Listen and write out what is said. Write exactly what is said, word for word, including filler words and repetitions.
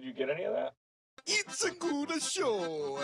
you get any of that? It's a good show.